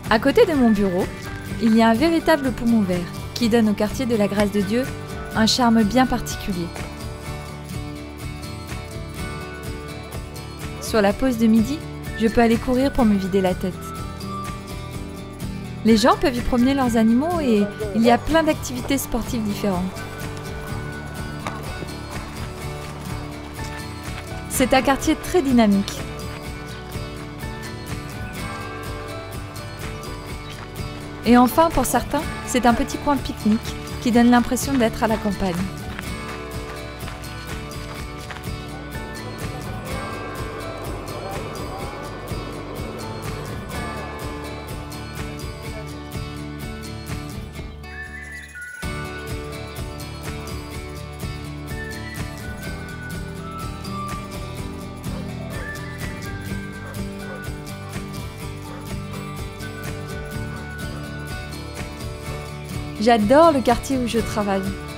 À côté de mon bureau, il y a un véritable poumon vert qui donne au quartier de la Grâce de Dieu un charme bien particulier. Sur la pause de midi, je peux aller courir pour me vider la tête. Les gens peuvent y promener leurs animaux et il y a plein d'activités sportives différentes. C'est un quartier très dynamique. Et enfin, pour certains, c'est un petit coin pique-nique qui donne l'impression d'être à la campagne. J'adore le quartier où je travaille.